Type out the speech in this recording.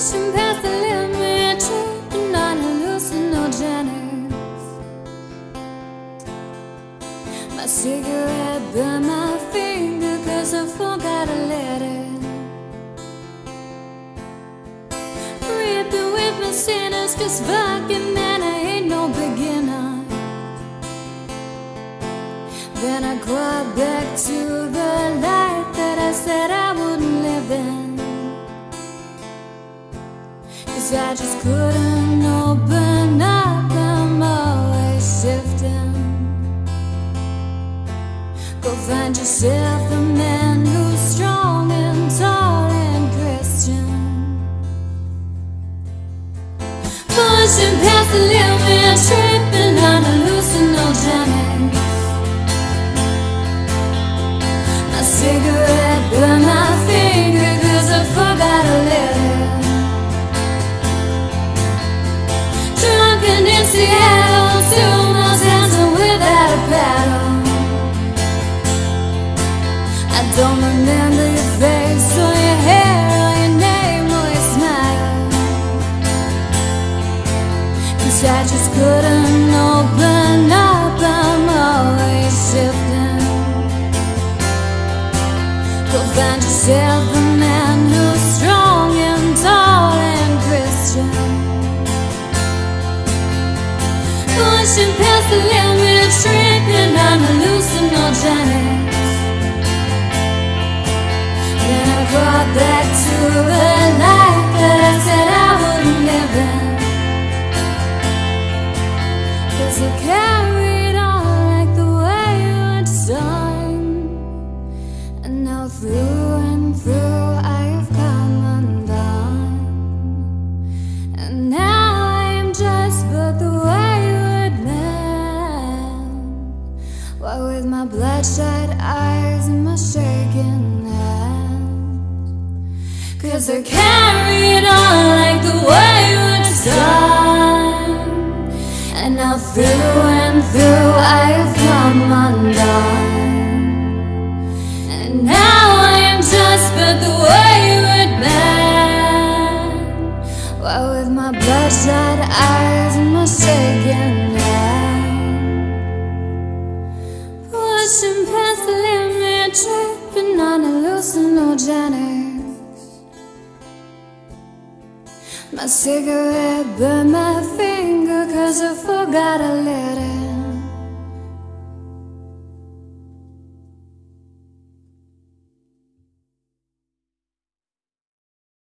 pushing past the limit, tripping on hallucinogenics. My cigarette burned my finger 'cause I forgot to let it. Ripping with my sinners, 'cause fucking man, I ain't no beginner. Then I crawled back to the light that I said I wouldn't live in, 'cause I just couldn't open up, I'm always shifting. Go find yourself a man who's strong and tall and Christian, pushing past the limit, tripping on hallucinogenics. My cigarette burned my finger 'cause I forgot to let it. Drunken in Seattle, 2 miles dancing without a paddle. I don't remember your face or your hair or your name or your smile, 'cause I just couldn't open up, I'm always shifting. Go find yourself a man who's strong and tall and Christian, pushing past the limit, tripping on hallucinogenics. Then I brought back to the life that I said I wouldn't live in, 'cause I carried on like the wayward sun. And now through and through I have come undone, and now I am just but the wayward man, while with my bloodshot eyes and my shaking hand, 'cause I carried on like the wayward sun. And now through and through I have come undone, and now I am just but the wayward man, while with my bloodshot eyes and my shaking hand, pushing past the limit, tripping on hallucinogenics. My cigarette burned my finger 'cause I forgot to let it.